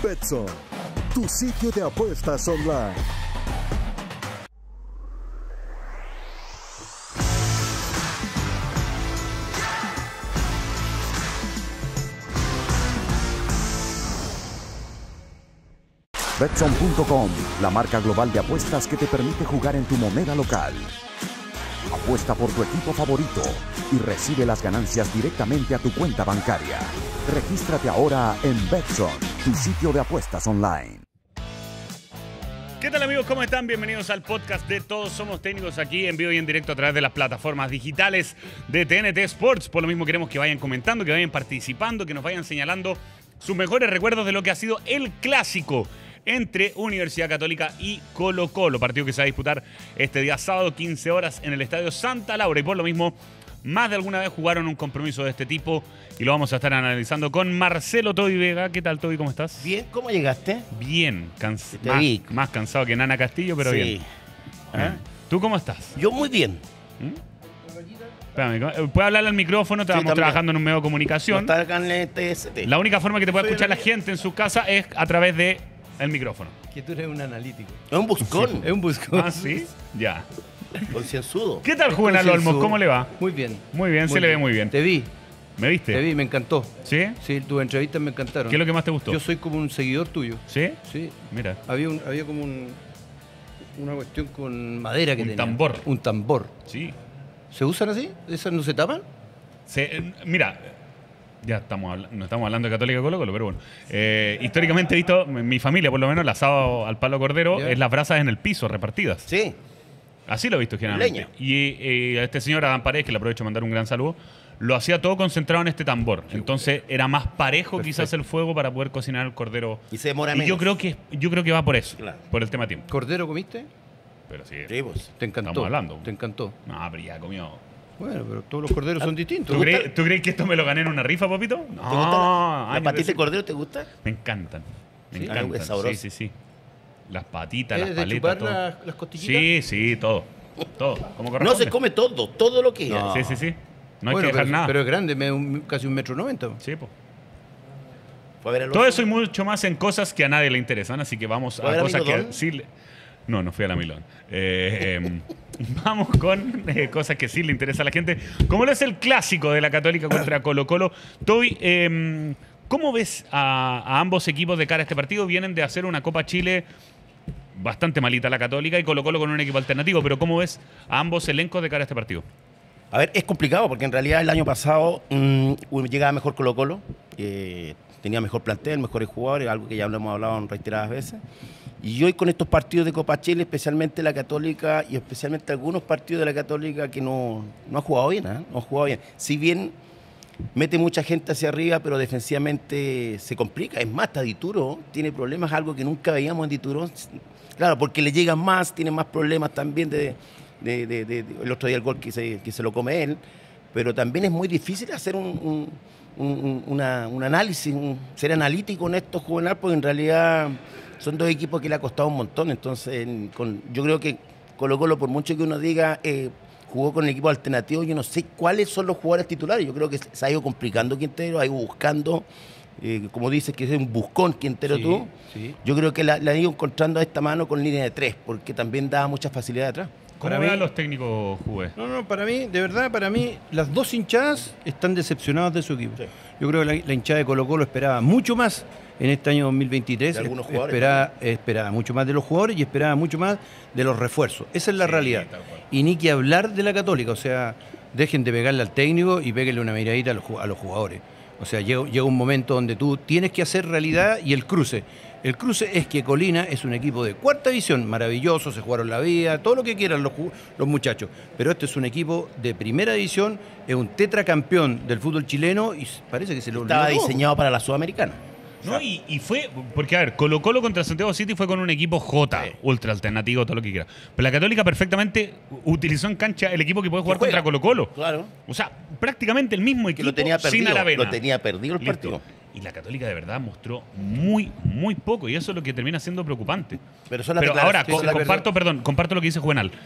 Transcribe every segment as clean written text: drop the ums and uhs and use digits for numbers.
Betson, tu sitio de apuestas online. Betson.com, la marca global de apuestas que te permite jugar en tu moneda local. Apuesta por tu equipo favorito y recibe las ganancias directamente a tu cuenta bancaria. Regístrate ahora en Betson, tu sitio de apuestas online. ¿Qué tal, amigos? ¿Cómo están? Bienvenidos al podcast de Todos Somos Técnicos, aquí en vivo y en directo a través de las plataformas digitales de TNT Sports. Por lo mismo queremos que vayan comentando, que vayan participando, que nos vayan señalando sus mejores recuerdos de lo que ha sido el clásico entre Universidad Católica y Colo-Colo, partido que se va a disputar este día sábado, 15 horas, en el Estadio Santa Laura. Y por lo mismo, más de alguna vez jugaron un compromiso de este tipo y lo vamos a estar analizando con Marcelo Toby Vega. ¿Qué tal, Toby? ¿Cómo estás? Bien, ¿cómo llegaste? Bien, vi. más cansado que Nana Castillo, pero Sí. bien. ¿Ah? ¿Tú cómo estás? Yo muy bien. Espérame, ¿puedes hablarle al micrófono? Estamos también. trabajando en un medio de No comunicación. está acá en el TST. La única forma que te pueda Soy escuchar la el- gente en su casa es a través de el micrófono. Que tú eres un analítico. Es un buscón. Es un buscón. ¿Ah, sí? Ya. Concienzudo. ¿Qué tal, Juvenal Olmos? ¿Cómo le va? Muy bien. Muy bien, se le ve muy bien. Te vi, ¿Me viste? me encantó. ¿Sí? Sí, tus entrevistas me encantaron. ¿Qué es lo que más te gustó? Yo soy como un seguidor tuyo. ¿Sí? Sí. Mira. Había como una cuestión con madera que Un tenía. tambor. Un tambor. Sí. ¿Se usan así? ¿Esas no se tapan? Mira, ya no estamos hablando de Católica Colo-Colo, pero bueno. Históricamente he visto, mi familia por lo menos, el asado al palo cordero, Ya. es las brasas en el piso, repartidas. Sí. Así lo he visto generalmente. Leña. Y a este señor Adán Paredes, que le aprovecho de mandar un gran saludo, lo hacía todo concentrado en este tambor. Entonces era más parejo quizás el fuego para poder cocinar el cordero. Y se demora Y menos. yo creo que va por eso, Claro. por el tema tiempo. ¿Cordero comiste? Pero sí, Sí, pues. Te encantó. Estamos hablando. Te encantó. no, pero ya comió. Bueno, pero todos los corderos son distintos. ¿Tú crees que esto me lo gané en una rifa, papito? No, ¿Te gusta la años patita de de- cordero? ¿Te gusta? Me encantan. Me Sí, encantan. es sabroso. Sí, sí, sí. Las patitas, ¿Eres las de paletas, chupar todo. las costillitas? Sí, sí, todo. Todo. Como No corresponde. se come todo lo que es. No. Sí, sí, sí. No hay Bueno, que dejar pero, nada. pero es grande, casi 1,90 m. Sí, po. Fue a ver a los- Todo eso y mucho más en cosas que a nadie le interesan, así que vamos ¿Fue a a ver a cosas que Milodón? sí le... No fui a la Milón. Vamos con cosas que sí le interesa a la gente. Como lo es el clásico de la Católica contra Colo-Colo. Toby, ¿cómo ves a ambos equipos de cara a este partido? Vienen de hacer una Copa Chile bastante malita la Católica y Colo-Colo con un equipo alternativo, pero ¿cómo ves a ambos elencos de cara a este partido? A ver, es complicado porque en realidad el año pasado llegaba mejor Colo-Colo, tenía mejor plantel, mejores jugadores, algo que ya lo hemos hablado en reiteradas veces. Y hoy con estos partidos de Copa Chile, especialmente la Católica y especialmente algunos partidos de la Católica que no ha jugado bien, no ha jugado bien. Si bien mete mucha gente hacia arriba, pero defensivamente se complica. Es más, hasta Dituro tiene problemas, algo que nunca veíamos en Dituro. Claro, porque le llegan más, tiene más problemas también el otro día el gol que se lo come él, pero también es muy difícil hacer un análisis, ser analítico en estos Juvenal, porque en realidad son dos equipos que le ha costado un montón. Entonces, yo creo que Colo-Colo, por mucho que uno diga, jugó con el equipo alternativo, yo no sé cuáles son los jugadores titulares. Yo creo que se ha ido complicando Quintero, ha ido buscando, como dices, que es un buscón Quintero Sí, Uh. tú. sí. Yo creo que la han ido encontrando a esta mano con línea de 3, porque también da mucha facilidad atrás. ¿Cómo Para ven mí- a los técnicos, Juve? No, para mí, de verdad, las dos hinchadas están decepcionadas de su equipo. Sí. Yo creo que la hinchada de Colo-Colo esperaba mucho más en este año 2023. De algunos jugadores Esperaba mucho más de los jugadores y esperaba mucho más de los refuerzos. Esa es la Sí, realidad. tal cual. Y ni que hablar de la Católica. O sea, dejen de pegarle al técnico y péguenle una miradita a los jugadores. O sea, llega un momento donde tú tienes que hacer realidad y el cruce. El cruce es que Colina es un equipo de cuarta división, maravilloso, se jugaron la vida, todo lo que quieran los muchachos. Pero este es un equipo de primera división, es un tetracampeón del fútbol chileno y parece que se lo olvidó Estaba todo. diseñado para la Sudamericana. No, y fue, porque a ver, Colo-Colo contra Santiago City fue con un equipo J, Sí. ultra alternativo, todo lo que quiera. Pero la Católica perfectamente utilizó en cancha el equipo que puede jugar Que juega. contra Colo-Colo. Claro. O sea, prácticamente el mismo Que equipo lo tenía sin perdido. Aravena. Lo tenía perdido el Listo. partido. Y la Católica de verdad mostró muy, muy poco. Y eso es lo que termina siendo preocupante. Pero son las Pero ahora, declaraciones- comparto lo que dice Juvenal.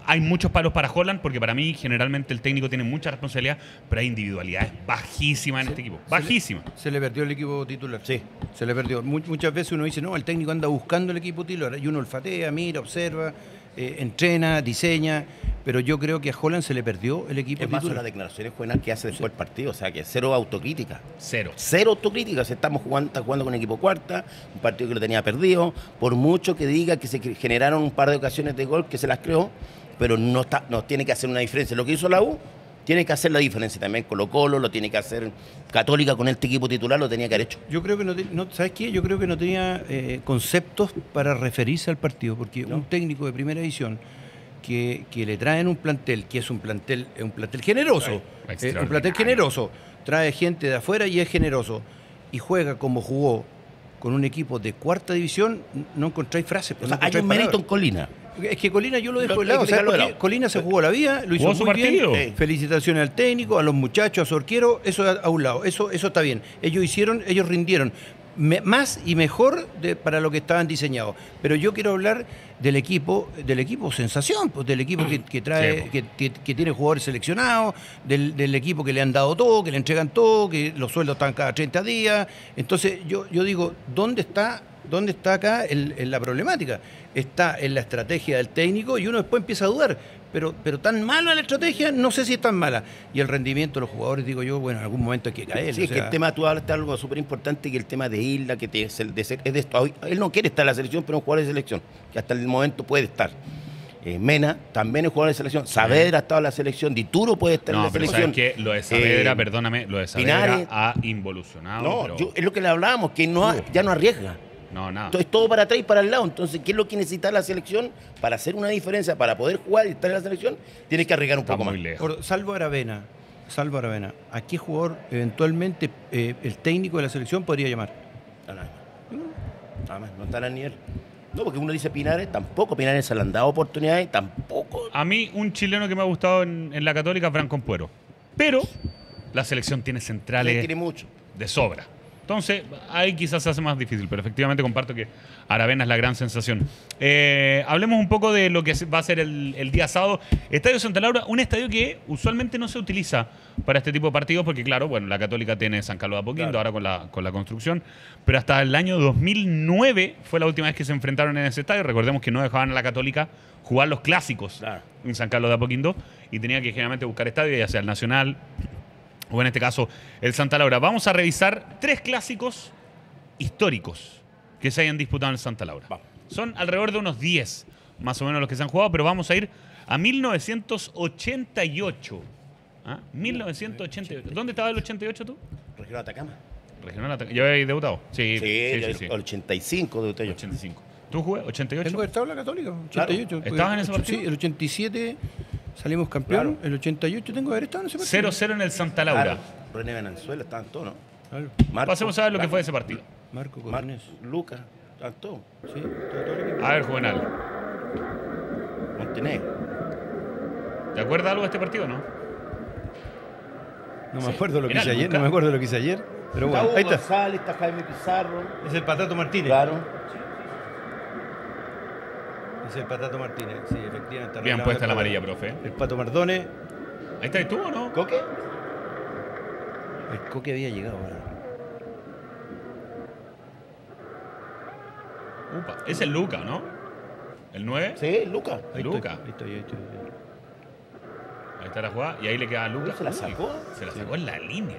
hay muchos palos para Holland, porque para mí generalmente el técnico tiene mucha responsabilidad, pero hay individualidades bajísimas en este equipo. Bajísimas. Se le perdió el equipo titular. Sí. Se le perdió. Muchas veces uno dice, no, el técnico anda buscando el equipo titular. Y uno olfatea, mira, observa, entrena, diseña. Pero yo creo que a Holland se le perdió el equipo Es más, son titular. las declaraciones Juvenal que hace después del partido. O sea, que cero autocrítica. Cero. Cero autocrítica. O sea, está jugando con equipo cuarta, un partido que lo tenía perdido. Por mucho que diga que se generaron un par de ocasiones de gol que se las creó, pero no tiene que hacer una diferencia. Lo que hizo la U tiene que hacer la diferencia también. Colo-Colo lo tiene que hacer. Católica con este equipo titular lo tenía que haber hecho. Yo creo que ¿sabes qué? Yo creo que no tenía conceptos para referirse al partido, porque un técnico de primera división que le traen un plantel, que es un plantel generoso, un plantel generoso, trae gente de afuera y es generoso, y juega como jugó con un equipo de cuarta división, no encontráis frases. O sea, hay un mérito en Colina. Es que Colina yo lo dejo de Hay lado. que ¿Sabes dejarlo por de qué? lado. Colina se jugó la vida, lo hizo Jugó su muy bien. partido. Felicitaciones al técnico, a los muchachos, a su arquero, eso a un lado. Eso está bien. Ellos rindieron más y mejor para lo que estaban diseñados. Pero yo quiero hablar del equipo sensación, pues, del equipo que trae, Sí, que tiene jugadores seleccionados, del equipo que le han dado todo, que le entregan todo, que los sueldos están cada 30 días. Entonces yo digo, ¿dónde está acá la problemática? Está en la estrategia del técnico y uno después empieza a dudar. Pero tan mala la estrategia, no sé si es tan mala. Y el rendimiento de los jugadores, digo yo, bueno, en algún momento hay que caer. Sí, es que el tema, tú hablaste de algo súper importante, que el tema de Isla, que es de esto. Él no quiere estar en la selección, pero es un jugador de selección, que hasta el momento puede estar. Mena también es jugador de selección. Saavedra ha estado en la selección. Dituro puede estar en la pero selección. ¿sabes qué? Lo de Saavedra, perdóname, lo de Saavedra Pinares. ha involucionado. No, pero... es lo que le hablábamos, que ya no arriesga. No, nada. Entonces todo para atrás y para el lado. Entonces, ¿qué es lo que necesita la selección para hacer una diferencia, para poder jugar y estar en la selección? Tienes que arriesgar un Está poco muy más. lejos. Salvo Aravena, ¿a qué jugador eventualmente el técnico de la selección podría llamar? Nada más, no está al nivel. No, porque uno dice Pinares, tampoco. Pinares se le han dado oportunidades, tampoco. A mí, un chileno que me ha gustado en la Católica es Franco Ampuero. Pero la selección tiene centrales Tiene mucho. de sobra. Entonces, ahí quizás se hace más difícil, pero efectivamente comparto que Aravena es la gran sensación. Hablemos un poco de lo que va a ser el día sábado. Estadio Santa Laura, un estadio que usualmente no se utiliza para este tipo de partidos, porque claro, bueno, la Católica tiene San Carlos de Apoquindo, Claro. ahora con la construcción, pero hasta el año 2009 fue la última vez que se enfrentaron en ese estadio. Recordemos que no dejaban a la Católica jugar los clásicos Claro. en San Carlos de Apoquindo y tenía que generalmente buscar estadio, ya sea el Nacional o en este caso el Santa Laura. Vamos a revisar 3 clásicos históricos que se hayan disputado en el Santa Laura. Vamos. Son alrededor de unos 10 más o menos los que se han jugado, pero vamos a ir a 1988. ¿Ah? 1988. ¿Dónde estaba el 88 tú? Regional Atacama. Regional Atacama. ¿Yo había debutado? Sí, Sí, 85 de yo. 85. ¿Tú jugué? 88. Tengo estado en la Católica, 88. Claro. ¿Estabas en ese partido? Sí, el 87 salimos campeón, Claro. el 88 tengo que haber estado en ese partido. 0-0 en el Santa Laura. Claro. René Venanzuela, estaban todos, ¿no? Claro. Pasemos a ver lo que fue ese partido. Marco Marcos, Cornés. Lucas, estaban todos. Sí, todo el equipo. A ver, Juvenal. Montenegro. ¿Te acuerdas algo de este partido, no? No me acuerdo lo que Era hice ayer, Luca. no me acuerdo lo que hice ayer, pero Está bueno, Hugo ahí está. González, está Jaime Pizarro. Es el Patato Martínez. Claro. Es el Patato Martínez, sí, efectivamente. Bien arreglado puesta la el amarilla, Pato. profe. El Pato Mardone, ¿Ahí estás tú o no? ¿Coque? el Coque había llegado ahora. Upa. Es el Luca, ¿no? ¿El 9? Sí, Lucas. Ahí Luca. estoy. Ahí está la jugada. Y ahí le queda a Luca. ¿Se la sacó? Se la sacó en la línea.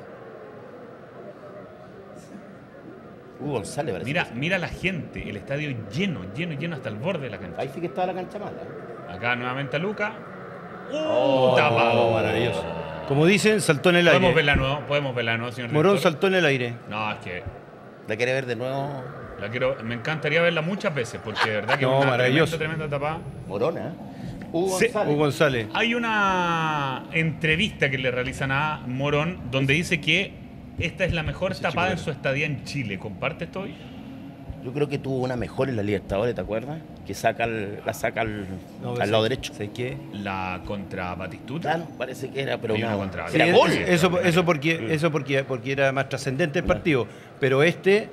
Hugo González, parece. Mira la gente. El estadio lleno hasta el borde de la cancha. Ahí sí que estaba la cancha mala. Acá nuevamente a Luca. Tapado. Maravilloso. Como dicen, saltó en el Podemos aire. verla de nuevo, señor Morón director. saltó en el aire. No, es que ¿La quiere ver de nuevo? me encantaría verla muchas veces, porque de verdad que No, es una maravilloso. tremenda tapada. Morona. Hugo Sí. González. Hugo González. Hay una entrevista que le realizan a Morón donde dice que esta es la mejor tapada en su estadía en Chile. ¿Comparte esto hoy? Yo creo que tuvo una mejor en la Libertadores, ¿te acuerdas? Que la saca al lado derecho. ¿Sabes qué? La contra Batistuta. Claro, parece que era, pero Hay una una contra- Sí, era gol. eso porque era más trascendente el partido. Pero este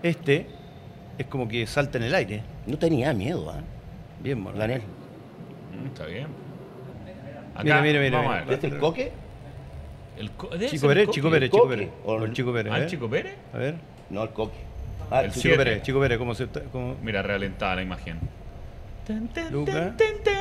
es como que salta en el aire. No tenía miedo, ¿ah? Bien, Morón. Daniel. Está bien. Mira. Vamos a ver. ¿Es el Coque? ¿Debe Chico ser Pérez, el Chico Coque? Pérez, ¿El Chico Coque? Pérez. ¿O O el Chico Pérez. ¿Ah, el Chico Pérez? A ver. No, el Coque. Ah, El Chico Chico Siete. Pérez, Chico Pérez, ¿cómo se está? Mira, realentada la imagen. Luca.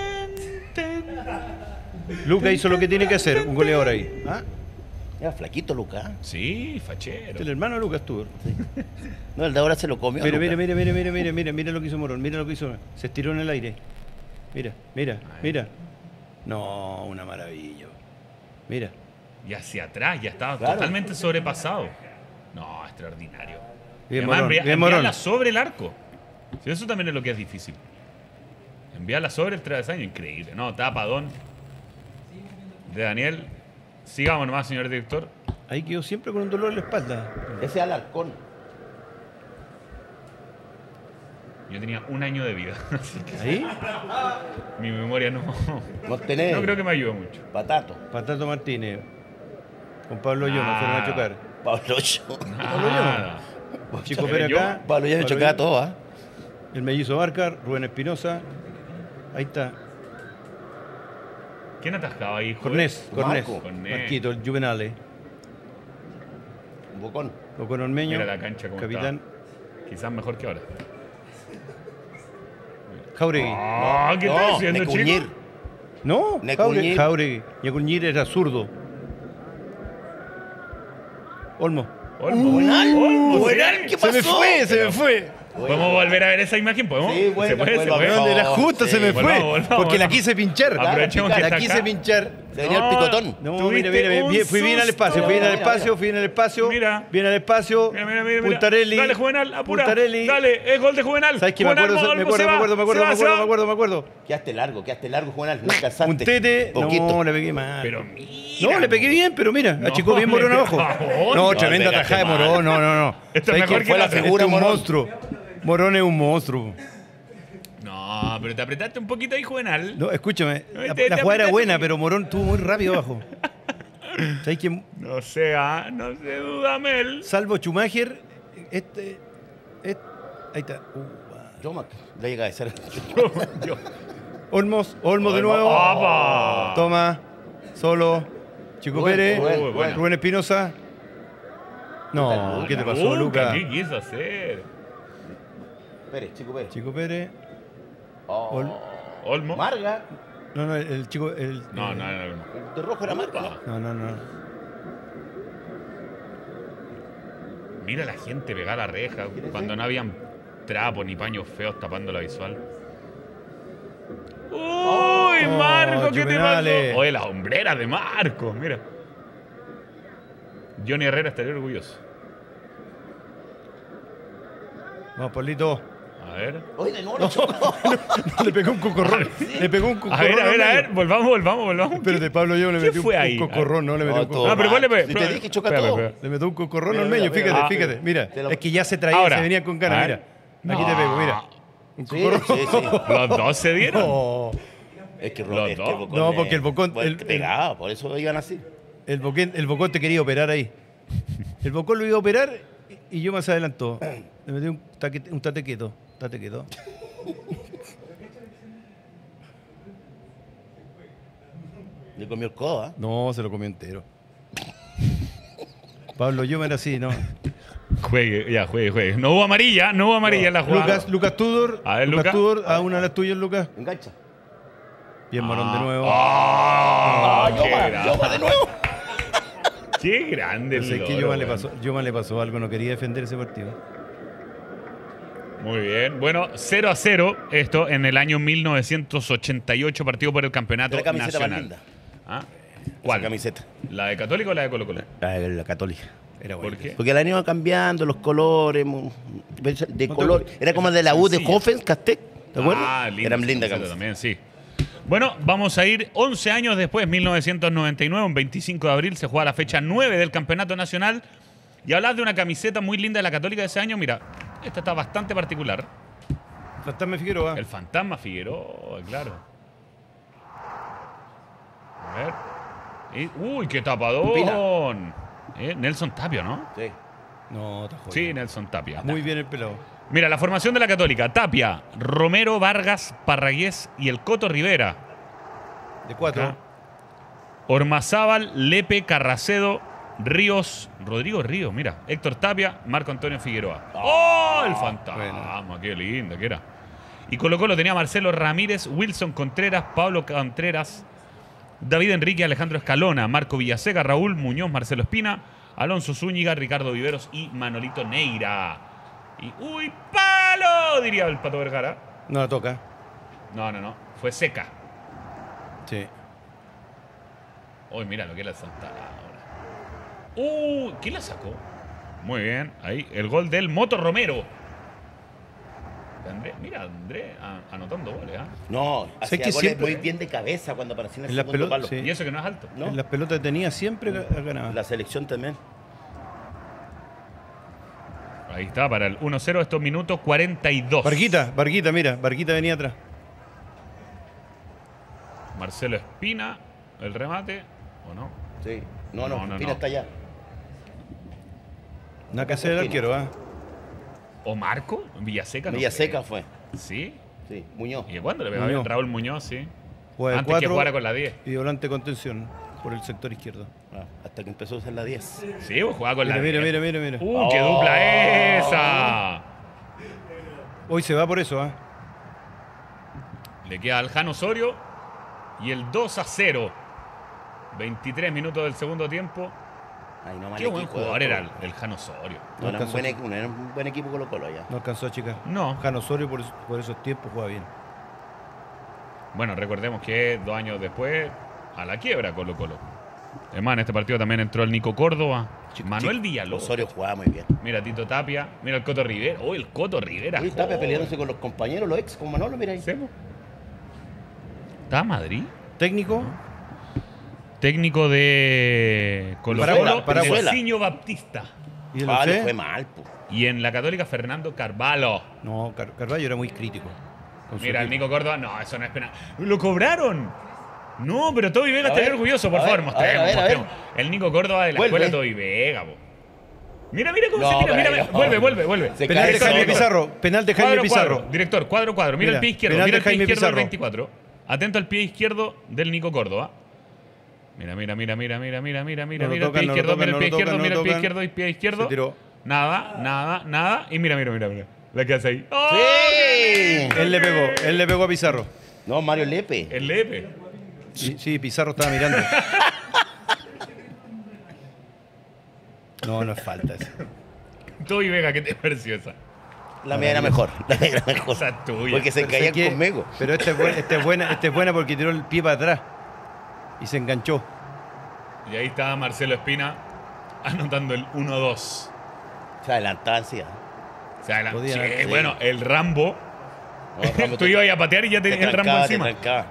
Luca hizo lo que tiene que hacer, un goleador ahí. ¿Ah? Era flaquito, Lucas. Sí, fachero. El hermano de Lucas Tudor. No, el de ahora se lo comió. Mira, Lucas. mira lo que hizo Morón, mira lo que hizo. Se estiró en el aire. Mira. No, una maravilla. Mira. Y hacia atrás, ya estaba Claro. totalmente sobrepasado. No, extraordinario. Bien, Y Morón, bien, enviarla Morón. sobre el arco. Sí, eso también es lo que es difícil. Enviarla sobre el travesaño, increíble. No, tapadón de Daniel. Sigamos nomás, señor director. Ahí quedó siempre con un dolor en la espalda. Ese es Alarcón. Yo tenía 1 año de vida, así que Ahí, mi memoria no Montenegro. creo que me ayudó mucho. Patato. Patato Martínez. Con Pablo Llona, fueron a chocar. Pablo Yo. Nada. Chico Pero Pérez yo- acá. Pablo ya me chocaba Llona, todo, ¿ah? El mellizo Barcar, Rubén Espinosa. Ahí está. ¿Quién atascaba ahí? joven? Cornés. Marco. Cornés. Marquito, el Juvenale. Un bocón. Ocon Ormeño. Mira la cancha como capitán. Quizás mejor que ahora. Jauregui. Ah, ¿qué estás haciendo, Necuñir. chico? No, Necuñir. Jauregui. Necuñir era zurdo. Olmo. Olmo. Buenal, sí. ¿qué pasó? Se me fue. ¿Podemos volver a ver esa imagen? ¿Podemos? Sí, bueno, se puede, se vuelva, puede. vuelva. Era justo, se me Sí, fue. volvamos, Porque la volvamos. quise pinchar. Aprovechemos que La está quise acá. pinchar. Se venía el picotón. No, Tuviste mira, un fui bien al espacio, susto. fui bien al espacio, fui bien al espacio. Mira. Bien al espacio. Mira. Puntarelli. Dale, Juvenal, apura. Puntarelli. Dale, es gol de Juvenal. ¿Sabes qué? Me Juvenal, acuerdo, Olmo, se va, se va. me acuerdo. Quedaste largo, Juvenal. No alcanzaste. Un tete. Poquito. No, le pegué mal. Pero mira. No, le pegué bien, pero mira, No, achicó bien le Morón pegó abajo. a Morón. No, No, tremenda le pegaste tajada de Morón, no. Esto es ¿Sabes mejor qué? que fue la la figura, Este es un Morón. monstruo. Morón es un monstruo. No, pero te apretaste un poquito ahí, Juvenal. No, escúchame, No, la te jugada era apretaste buena, un pero Morón estuvo muy rápido abajo. ¿Sabes qué? No sé, no se duda, Mel. Salvo Schumacher, ahí está. Yo le llega a ser. Yo. Olmos de nuevo. ¡Apa! Toma, solo. Chico Rubén, Pérez, Rubén. Rubén Espinosa. No, ¿qué te pasó, Luca? ¿Qué quiso hacer? Pérez, Chico Pérez. Chico Pérez. Oh. Olmo. Marga. No, el chico. No. El de rojo era Marga, ¿no? No. Mira la gente pegar la reja cuando no habían trapos ni paños feos tapando la visual. ¡Uy, Marco! ¿Qué te Juvenales. pasó? Oye, las hombreras de Marco, mira. Johnny Herrera estaría orgulloso. Vamos, Pablito. A ver. Oye, de nuevo lo chocó. Le pegó un cocorrón. Le pegó un A cocorrón. ver. Volvamos. Espérate, Pablo, yo le ¿Qué metí fue un ahí? cocorrón, no le metí un todo. cocorrón. No, pero ponle. Si te dije que choca Espérame, todo. espérame. Le metió un cocorrón Mira, al medio, mira, fíjate, mira. fíjate. Mira, Te lo- es que ya se traía, Ahora. se venía con ganas, A mira. ver. Aquí te pego, mira. Un Sí, cocorrón. sí. Los dos se dieron. No, Es que Los es que dos. Bocón No, es- porque el Bocón- bueno, el- pegaba, por eso iban así. el Bocón te quería operar ahí. El Bocón lo iba a operar y yo más adelantó. Le metí un tate quieto. Tate quieto. Le comió el codo, ¿ah? No, se lo comió entero. Pablo, yo me era así, ¿no? Juegue. No hubo amarilla en la jugada. Lucas Tudor. A ver, Lucas Luca. Tudor, a una de las tuyas, Lucas. Engancha. Bien, Morón de nuevo. Yoma de nuevo. Qué grande el Sé que loro, Yoma le pasó algo, no quería defender ese partido. Muy bien. Bueno, 0-0 esto en el año 1988, partido por el campeonato La camiseta más nacional. linda. ¿Ah? ¿Cuál? ¿Cuál? Camiseta. ¿La de Católica o la de Colo-Colo? La católica. Era ¿Por qué? Porque la han ido cambiando, los colores, de color. Era como de la U de sencilla. Hoffen, Castec. ¿Te acuerdas? Ah, linda. Eran lindas camiseta camisetas. también, sí. Bueno, vamos a ir 11 años después, 1999, un 25 de abril, se juega la fecha 9 del Campeonato Nacional. Y hablas de una camiseta muy linda de la Católica de ese año. Mira, esta está bastante particular. Fantasma Figueroa. El Fantasma Figueroa, claro. A ver. ¡Uy, qué tapadón! Nelson Tapia, ¿no? Sí. No, está jodido. Sí, Nelson Tapia. Muy bien el pelado. Mira, la formación de la Católica. Tapia, Romero, Vargas, Parragués y el Coto Rivera. De 4. Acá. Ormazábal, Lepe, Carracedo, Ríos, Rodrigo Ríos, mira, Héctor Tapia, Marco Antonio Figueroa. ¡Oh, el fantasma! Bueno. ¡Qué linda que era! Y Colo Colo tenía Marcelo Ramírez, Wilson Contreras, Pablo Contreras, David Enrique, Alejandro Escalona, Marco Villaseca, Raúl Muñoz, Marcelo Espina, Alonso Zúñiga, Ricardo Viveros y Manolito Neira. Y ¡uy, palo! Diría el Pato Vergara. No la toca. No. Fue seca. Sí. Uy, mira lo que es la Santa ahora. ¿Quién la sacó? Muy bien. Ahí, el gol del Moto Romero. André anotando goles, ¿ah? No, Sé hacía que goles siempre- muy bien de cabeza cuando aparecía en el En las segundo pelotas, palo. sí. Y eso que no es alto. ¿No? En las pelotas tenía siempre ganaba. La selección también. Ahí está, para el 1-0, estos minutos 42. Barquita, mira. Barquita venía atrás. Marcelo Espina, el remate, ¿o no? Sí. No, No, Espina no. está allá. Nada que hacer el arquero, ¿ah? ¿O Marco? ¿Villaseca? No Villaseca sé. fue. ¿Sí? Sí, Muñoz. ¿Y cuándo le pegaba Muñoz. bien? Raúl Muñoz, sí. Juega de Antes que 4 jugara con la 10. y volante de contención por el sector izquierdo. Ah, hasta que empezó a usar la 10. Sí, vos jugaba con Mira, la 10. mira. ¡Qué dupla esa! Hoy se va por eso, ¿ah? Le queda al Jano Osorio y el 2-0. 23 minutos del segundo tiempo. Ay, no, mal Qué buen equipo, jugador de era Colo. el Jano Osorio. No, era un alcanzó. buen equipo Colo Colo ya. No alcanzó a chica. No. Jano Osorio por esos tiempos juega bien. Bueno, recordemos que 2 años después, a la quiebra Colo Colo. Además, en este partido también entró el Nico Córdoba, Manuel Villalobos. Osorio jugaba muy bien. Mira Tito Tapia, mira el Coto Rivera. ¡Oh, el Coto Rivera! Uy, Tapia joven. peleándose con los compañeros, los ex, con Manolo, mira ahí. ¿Sí, po? ¿Está Madrid? Técnico, Técnico de Colo Paraguay, Colo, Paraguay. Nelsinho Baptista. y el Ah, le UC. fue mal, po. Y en la Católica, Fernando Carvalho. No, Carvalho era muy crítico. con su Mira, el equipo. Nico Córdoba, no, eso no es penal. ¡Lo cobraron! No, pero Toby Vega A estaría ver, orgulloso, por a favor, ver, mostremos, a ver. mostremos. El Nico Córdoba de la Vuelve. escuela Toby Vega, po. Mira cómo No, se tira, pero mira, ahí no. vuelve. Se Penal de cae Jaime solo. Pizarro. Penal de Jaime Cuadro, Pizarro. cuadro. Director, cuadro. Mira Mira, el pie izquierdo. penal Mira de el pie Jaime izquierdo del Pizarro. 24. Atento al pie izquierdo del Nico Córdoba. Mira. Mira No lo el pie tocan, izquierdo, mira el pie izquierdo, mira el pie tocan. izquierdo, el pie izquierdo. Se tiró. Nada. Y mira. La que hace ahí. ¡Oh! ¡Sí! Él le pegó a Pizarro. No, Mario Lepe. El Lepe. Sí, Pizarro estaba mirando. No es falta eso. Toby Vega, ¿qué te pareció esa? La mía era mejor. La mía era mejor. Esa es tuya. Porque se Pero caían sé que- conmigo. Pero esta es buena porque tiró el pie para atrás y se enganchó. Y ahí estaba Marcelo Espina anotando el 1-2. Se adelantaban, sí. O sea, Podía sí, haber- bueno, el Rambo. No, Rambo Tú ibas a patear y ya tenías el Rambo trancaba, encima. trancaba.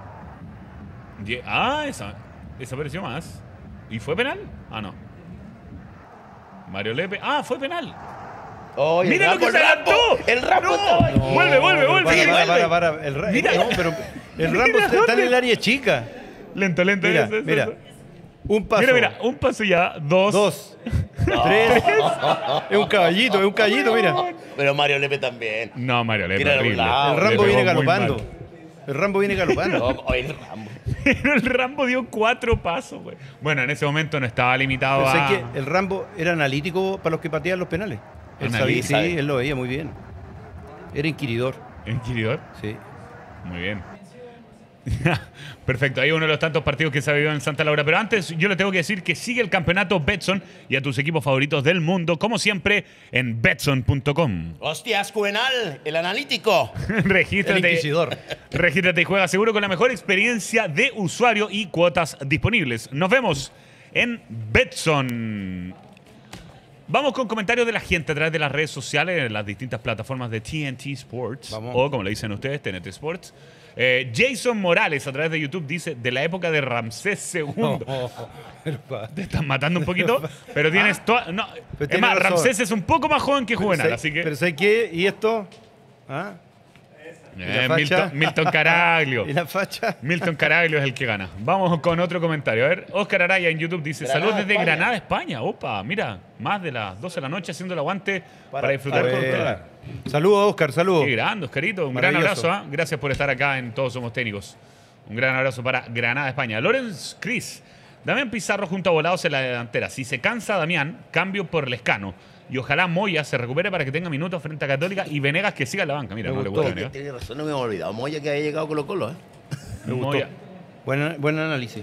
Esa pareció más. ¿Y fue penal? Ah, no. Mario Lepe. Ah, fue penal. Oh, ¡Mira lo que se adelantó! El Rambo No, estaba ahí. Vuelve. Para. Mira. No, pero el Rambo está en el área chica. Lento. Mira, eso. mira. Un paso. Mira, un paso ya, dos. 2, 3. Es un caballito, mira. Pero Mario Lepe también. No, Mario Lepe, Tira de un horrible. lado. El Le Rambo pegó viene muy galopando. mal. El Rambo viene galopando. No, oye, el Rambo. Pero el Rambo dio 4 pasos, güey. Bueno, en ese momento no estaba limitado Pero a... sé que el Rambo era analítico para los que pateaban los penales. Él sabía, Analítico. sí, él lo veía muy bien. Era inquiridor, ¿Inquiridor? sí. Muy bien. Perfecto, ahí uno de los tantos partidos que se ha vivido en Santa Laura. Pero antes yo le tengo que decir que sigue el campeonato Betson y a tus equipos favoritos del mundo, como siempre, en Betson.com. Hostias, Juvenal, el analítico. El Regístrate. inquisidor. Regístrate y juega seguro con la mejor experiencia de usuario y cuotas disponibles. Nos vemos en Betson. Vamos con comentarios de la gente a través de las redes sociales, en las distintas plataformas de TNT Sports, Vamos. o como le dicen ustedes, TNT Sports. Jason Morales a través de YouTube dice, de la época de Ramsés II. Te están matando un poquito, pero tienes toda... No, Pero es tiene más, razón. Ramsés es un poco más joven que Juvenal, así que... Pero ¿sabes qué? ¿Y esto? ¿Ah? ¿Y la facha? Milton Caraglio. ¿Y la facha? Milton Caraglio es el que gana. Vamos con otro comentario. A ver, Oscar Araya en YouTube dice: Granada, Saludos desde España. Granada, España. Opa, mira, más de las 12 de la noche haciendo el aguante para disfrutar con ustedes. Saludos, Oscar, saludos. Qué grande, Oscarito. Un gran Maravilloso. abrazo. ¿Ah? Gracias por estar acá en Todos Somos Técnicos. Un gran abrazo para Granada, España. Lorenz Cris. Damián Pizarro junto a Volados en la delantera. Si se cansa Damián, cambio por Lescano. Y ojalá Moya se recupere para que tenga minutos frente a Católica y Venegas que siga en la banca. Mira, Me no le gustó. gusta Venegas. Tiene razón, no me había olvidado. Moya que había llegado Colo Colo, ¿eh? Me gustó. Moya. Buen análisis.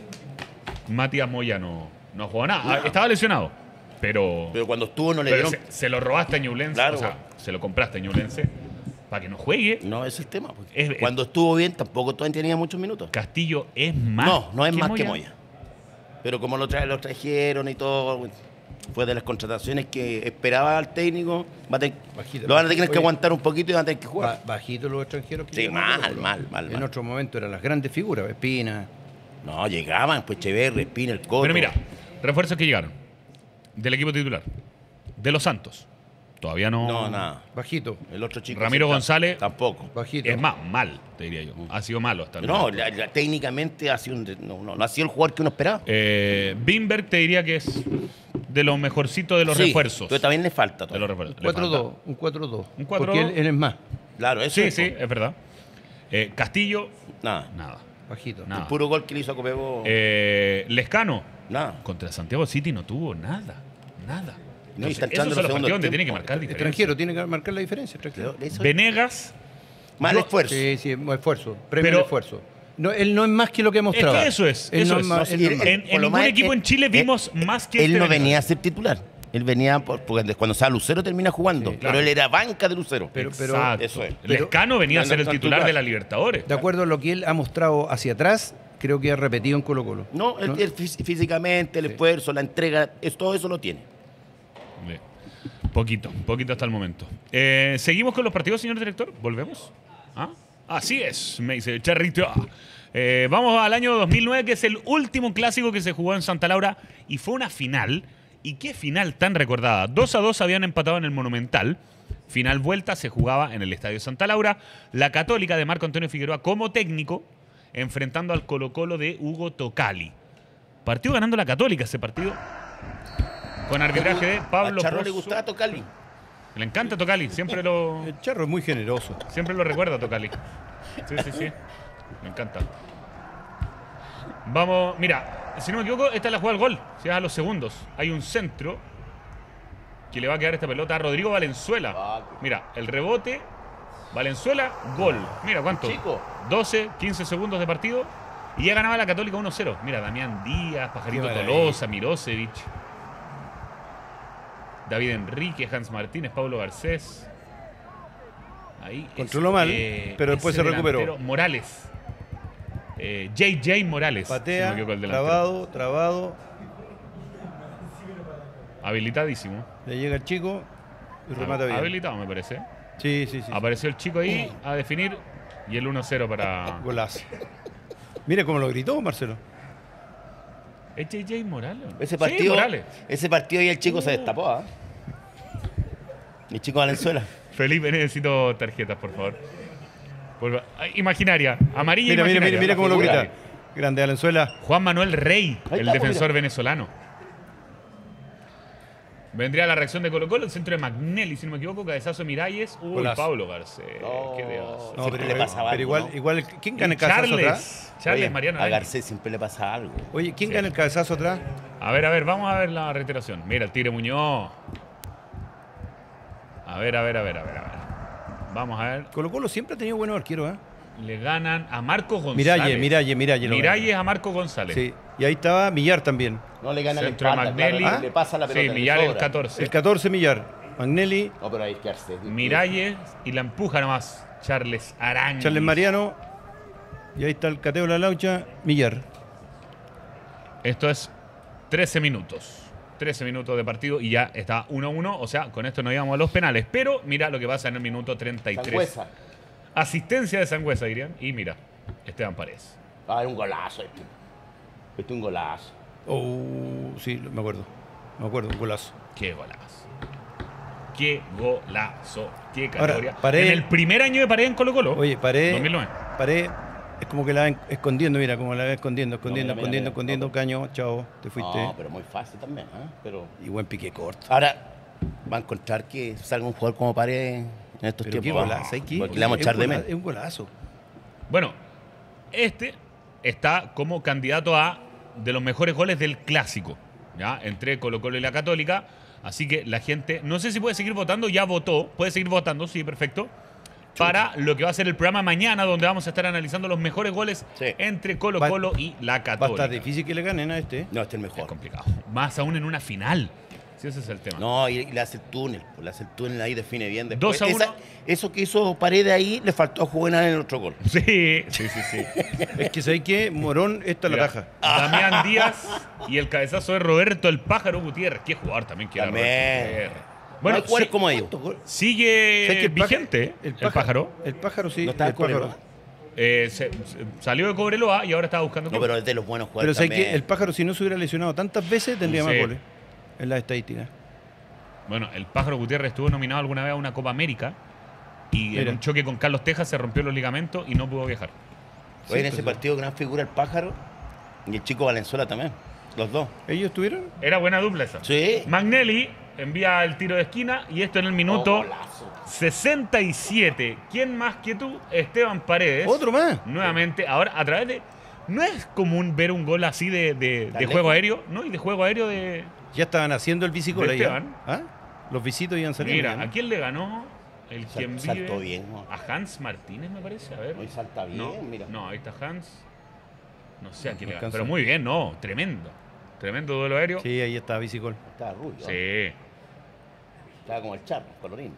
Matías Moya no jugó nada. Estaba lesionado. Pero Pero cuando estuvo no le dieron... se lo robaste a Ñublense. Claro. O sea, se lo compraste a Ñublense para que no juegue. No, ese es el tema. Pues. Es- Cuando estuvo bien tampoco todavía tenía muchos minutos. Castillo es más. No es más que Moya. Pero como lo trajeron y todo, fue de las contrataciones que esperaba el técnico, Bajito. lo van a tener que Oye, aguantar un poquito y van a tener que jugar. Bajito los extranjeros que Sí, llegan a Colo Colo. mal. En otro momento eran las grandes figuras, Espina. No, llegaban, pues Echeverri, Espina, el Coto. Pero mira, refuerzos que llegaron del equipo titular. De los Santos. Todavía no. No, nada. Bajito. El otro chico. Ramiro sí, González. Tampoco. Bajito. Es más, mal, te diría yo. Ha sido malo hasta el No, momento. técnicamente ha sido no ha sido el jugador que uno esperaba. Bimberg te diría que es de los mejorcitos de los Sí, refuerzos. pero también le falta De todo. los refuerzos. Le 4-2. falta. Un 4-2. Un 4-2. Porque él es más. Claro, eso Sí, es, sí, po. es verdad. Castillo, Nada. nada. Bajito. Nada. El puro gol que le hizo a Copego. Lescano, Nada. contra Santiago City no tuvo nada. Nada. No, y Entonces, está esos entrando son en los el partidos donde segundo tiene que tiempo. marcar diferencia. Extranjero, tiene que marcar la diferencia. Extranjero. Eso- Venegas, Mal yo- esfuerzo. Sí, sí, esfuerzo. Premio Pero- al esfuerzo. No, él no es más que lo que ha es mostrado. que eso es. Él Eso no es. más- él no es más. En por lo ningún más, equipo en Chile vimos más que Él este no Venegas. venía a ser titular. Él venía porque cuando estaba Lucero termina jugando. Sí, pero claro. él era banca de Lucero. Pero- Exacto. eso es. Lescano venía a no ser el está en titular titular. de la Libertadores. De acuerdo a lo que él ha mostrado hacia atrás, creo que ha repetido en Colo Colo. No, él físicamente, el esfuerzo, la entrega, todo eso lo tiene. Sí. Poquito hasta el momento. ¿Seguimos con los partidos, señor director? ¿Volvemos? ¿Ah? Así es, me dice Charrito. Vamos al año 2009, que es el último clásico que se jugó en Santa Laura y fue una final. ¿Y qué final tan recordada? 2-2 habían empatado en el Monumental. Final vuelta se jugaba en el Estadio Santa Laura. La Católica de Marco Antonio Figueroa como técnico, enfrentando al Colo-Colo de Hugo Tocali. Partido ganando la Católica ese partido. Con arbitraje de Pablo A Charro le Pozo. gustaba Tocali. Le encanta Tocali, siempre lo El Charro es muy generoso. recuerda Tocali. Sí. Me encanta. Vamos, mira, si no me equivoco, esta es la jugada del gol. Si es a los segundos. Hay un centro que le va a quedar esta pelota a Rodrigo Valenzuela. Mira, el rebote, Valenzuela, gol. Mira cuánto. Chico. 12, 15 segundos de partido. Y ya ganaba la Católica 1-0. Mira, Damián Díaz, Pajarito Qué maravilla. Tolosa, Mirosevic, David Enrique, Hans Martínez, Pablo Garcés. Ahí. Controló mal, pero después ese se recuperó. delantero, Morales. JJ Morales. si no Patea, me equivoco, el delantero. trabado. Habilitadísimo. Le llega el chico y remata bien. Habilitado, me parece. Sí. Apareció el chico ahí a definir y el 1-0 para. Golazo. Mira cómo lo gritó Marcelo. ¿Es JJ Morales? Ese Sí, partido, Morales. ese partido y el chico se destapó, ¿ah? El chico Valenzuela. Felipe, necesito tarjetas, por favor. Imaginaria, amarilla Mira imaginaria. cómo lo figura. grita. Grande Valenzuela. Juan Manuel Rey, Ahí el está, defensor mira. venezolano. Vendría la reacción de Colo Colo, el centro de Magnelli, si no me equivoco, cabezazo de Miralles. Uy, Golazo. Pablo Garcés. Qué dedazo. No, Siempre pero, le pasaba pero algo, igual, ¿no? ¿quién gana el cabezazo atrás? Charles Oye, Mariano. a Arana. Garcés siempre le pasa algo. Oye, ¿quién Sí. gana el cabezazo atrás? A ver, vamos a ver la reiteración. Mira, el Tigre Muñoz. A ver. Vamos a ver. Colo Colo siempre ha tenido buenos arqueros, ¿eh? Le ganan a Marcos González. Miralle. Miralles a Marcos González. Sí. Y ahí estaba Millar también. No le gana la Centro de espalda, Magnelli. claro, le pasa la pelota. Sí, le Millar el sobra. 14. El 14 Millar. Magnelli, No, pero ahí es que Garcés. Miralles y la empuja nomás. Charles Aranguis. Charles Mariano. Y ahí está el Cateo de la Laucha, Millar. Esto es 13 minutos. 13 minutos de partido y ya está 1-1. O sea, con esto nos íbamos a los penales. Pero mira lo que pasa en el minuto 33. Sangüesa. Asistencia de Sangüesa, dirían. Y mira, Esteban Paredes. Ah, era un golazo este. Este es un golazo. Sí, me acuerdo. Un golazo. Qué golazo. Qué golazo. Qué Ahora, categoría. Paredes- En el primer año de Paredes en Colo Colo. Oye, Pared 2009. es como que la va escondiendo, mira, como la va escondiendo, mira. Caño, chao, te fuiste. No, pero muy fácil también, ¿eh? Pero... Y buen pique corto. Ahora, va a encontrar que salga un jugador como Paredes en estos Pero qué tiempos. golazo, ¿sabes qué? Porque le vamos a echar de menos. Es un golazo. Bueno, este está como candidato a de los mejores goles del clásico, ¿ya? Entre Colo-Colo y la Católica. Así que la gente, no sé si puede seguir votando, ya votó, puede seguir votando, sí, perfecto. Para lo que va a ser el programa mañana, donde vamos a estar analizando los mejores goles entre Colo-Colo y la Católica. Va a estar difícil que le ganen a este. No, este es el mejor. Es complicado. Más aún en una final. Sí, ese es el tema. No, y le hace el túnel. Le hace el túnel ahí, define bien. 2-1. Eso que hizo Paredes ahí, le faltó a Juvenal en el otro gol. Sí. Es que sabéis que Morón, esta la taja. Damián Díaz y el cabezazo de Roberto el Pájaro Gutiérrez. Qué jugador también que era Roberto Gutiérrez. Bueno, jugadores como ellos. Sigue vigente el pájaro. El pájaro sí. ¿No está el pájaro. Salió de Cobreloa y ahora está buscando. No, pero es de los buenos Pero jugadores. sabéis que el pájaro, si no se hubiera lesionado tantas veces, tendría más Sí. goles en las estadísticas. Bueno, el Pájaro Gutiérrez estuvo nominado alguna vez a una Copa América y en Mira. un choque con Carlos Tejas se rompió los ligamentos y no pudo viajar. Hoy en ese partido, gran figura el Pájaro y el chico Valenzuela también. Los dos. ¿Ellos estuvieron? Era buena dupla esa. Sí. Magnelli envía el tiro de esquina y esto en el minuto 67. ¿Quién más que tú? Esteban Paredes. Otro más. Nuevamente, ahora a través de... No es común ver un gol así de ¿Tan juego lejos? aéreo, ¿no? Y de juego aéreo de... Ya estaban haciendo el bicicol ¿De ahí. ¿eh? Esteban? ¿Ah? Los visitos iban saliendo. Mira, ya, ¿no? ¿a quién le ganó el quien vive? Saltó bien, ¿no? A Hans Martínez, me parece. A ver. Hoy salta bien, no, mira. No, ahí está Hans. No sé a quién le ganó. alcanza. Pero muy bien, no. Tremendo. Tremendo duelo aéreo. Sí, ahí está bicicol. Estaba rubio. Sí. Estaba como el charro, colorín.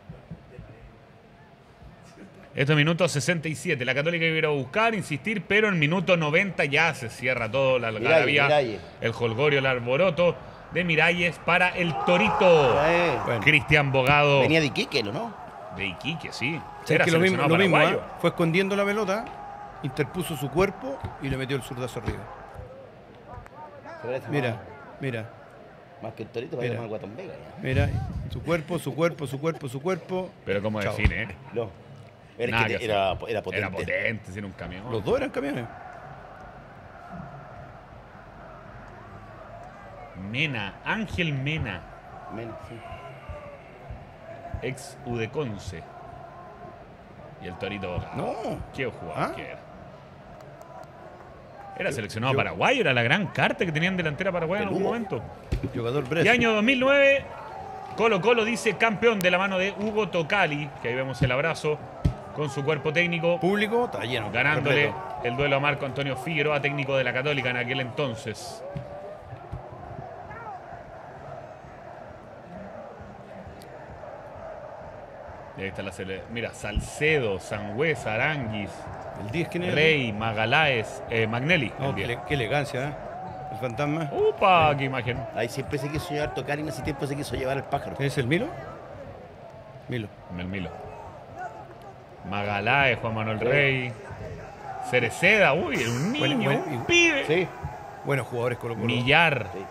Esto es minuto 67. La Católica iba a buscar, insistir, pero en minuto 90 ya se cierra todo la algarabía. Miralles. El jolgorio, el alboroto de Miralles para el Torito. Bueno. Cristian Bogado. Venía de Iquique, ¿no? De Iquique, sí. Es Era que lo mismo, seleccionado paraguayo. fue escondiendo la pelota, interpuso su cuerpo y le metió el zurdazo arriba. Mira, mira, Más que el Torito, Mira. parece más el Guatón Vega. Ya. mira. Su cuerpo, su cuerpo, su cuerpo, su cuerpo. Pero como Chao. define, ¿eh? No. Nada que Era hacer. potente. Era potente, tiene un camión. Los dos eran camiones. Mena, Ángel Mena, Menos, sí. ex Udeconce. Y el Torito Bogado. No. Qué jugador ¿Ah? que era. Era seleccionado paraguayo, era la gran carta que tenían delantera paraguaya en algún Hugo. momento. Jugador Y Brescia. año 2009, Colo Colo dice campeón de la mano de Hugo Tocali, que ahí vemos el abrazo con su cuerpo técnico, Público, está lleno. ganándole completo. el duelo a Marco Antonio Figueroa, técnico de la Católica en aquel entonces. Y ahí está la mira, Salcedo, Sangüesa, Aranguis, El 10, ¿quién es? Rey, Magaláes, Magnelli. No, el qué, 10. qué elegancia, ¿eh? El fantasma. ¡Upa! ¡Qué imagen! Ahí siempre se quiso llevar Tocar y en ese tiempo se quiso llevar al Pájaro. ¿Es el Milo? Milo. Melmilo. Magaláes, Juan Manuel Rey. Cereceda, uy, un niño, Bueno, un pibe. Sí. Buenos jugadores Colo Colo. Millar. Sí.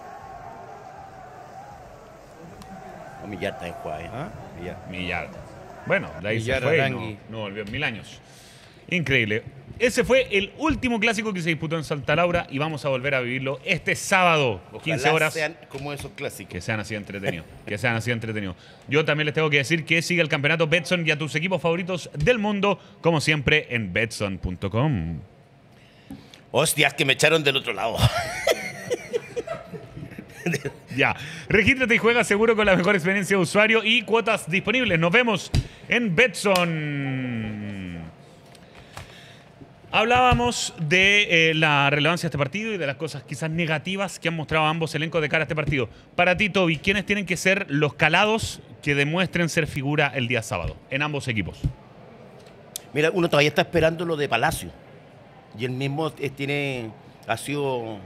No, Millar también juega bien. ¿Ah? Millar. Millar. Bueno, de ahí Millar, se fue y Arangui. no volvió en 1000 años. Increíble. Ese fue el último clásico que se disputó en Santa Laura y vamos a volver a vivirlo este sábado, 15 Ojalá horas. sean como esos clásicos. Que sean así entretenidos. Que sean así entretenidos. Yo también les tengo que decir que sigue el campeonato Betson y a tus equipos favoritos del mundo, como siempre, en betson.com. Hostias, que me echaron del otro lado. Ya. Regístrate y juega seguro con la mejor experiencia de usuario y cuotas disponibles. Nos vemos en Betson. Hablábamos de la relevancia de este partido y de las cosas quizás negativas que han mostrado ambos elencos de cara a este partido. Para ti, Toby, ¿quiénes tienen que ser los calados que demuestren ser figura el día sábado en ambos equipos? Mira, uno todavía está esperando lo de Palacio. Y él mismo ha sido...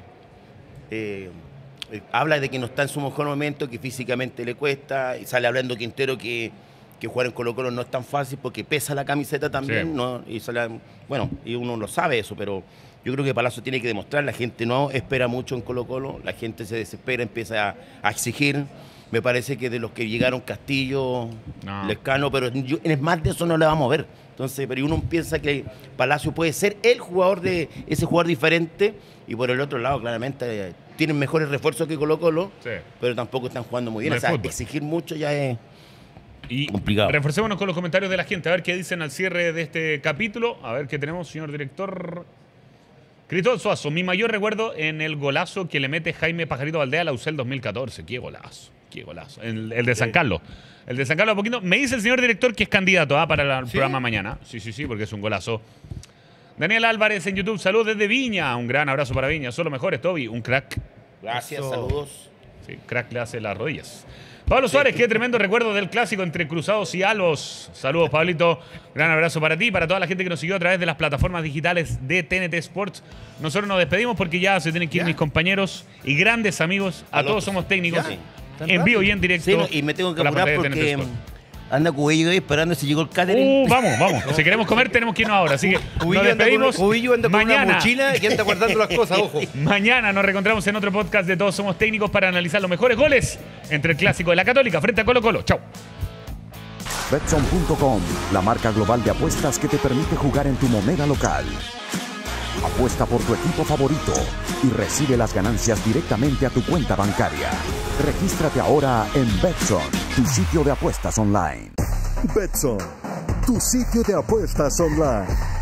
habla de que no está en su mejor momento, que físicamente le cuesta. Y sale hablando Quintero que jugar en Colo Colo no es tan fácil porque pesa la camiseta también. Sí. ¿No? Bueno, y uno lo sabe eso, pero yo creo que Palacio tiene que demostrar. La gente no espera mucho en Colo Colo. La gente se desespera, empieza a exigir. Me parece que de los que llegaron Castillo, No. Lescano, pero en más de eso no le vamos a ver. Entonces, pero uno piensa que Palacio puede ser el jugador de ese jugador diferente y por el otro lado, claramente, tienen mejores refuerzos que Colo Colo, Sí. pero tampoco están jugando muy bien. No O es sea, fútbol. exigir mucho ya es... Y Complicado. reforcémonos con los comentarios de la gente, a ver qué dicen al cierre de este capítulo. A ver qué tenemos, señor director. Cristóbal Suazo, mi mayor recuerdo en el golazo que le mete Jaime Pajarito Valdés a la UCEL 2014. Qué golazo, qué golazo. El de San Carlos. El de San Carlos, a poquito. Me dice el señor director que es candidato para el programa mañana. Sí, porque es un golazo. Daniel Álvarez en YouTube, saludos desde Viña. Un gran abrazo para Viña. Son los mejores, Toby. Un crack. Gracias, Eso. saludos. Sí, crack le hace las rodillas. Pablo Suárez, qué tremendo recuerdo del clásico entre Cruzados y Albos. Saludos, Pablito. Gran abrazo para ti y para toda la gente que nos siguió a través de las plataformas digitales de TNT Sports. Nosotros nos despedimos porque ya se tienen que ir mis compañeros y grandes amigos. A todos somos técnicos. En vivo y en directo. Sí, no, y me tengo que por la apurar pantalla de TNT porque Sports. anda Cubillo ahí esperando si llegó el catering. Vamos. Si queremos comer, tenemos que irnos ahora. Así que nos despedimos. Cubillo anda con una mochila y anda guardando las cosas, ojo. Mañana nos reencontramos en otro podcast de Todos Somos Técnicos para analizar los mejores goles entre el clásico de la Católica frente a Colo Colo. Chau. Betson.com, la marca global de apuestas que te permite jugar en tu moneda local. Apuesta por tu equipo favorito y recibe las ganancias directamente a tu cuenta bancaria. Regístrate ahora en Betson, tu sitio de apuestas online. Betson, tu sitio de apuestas online.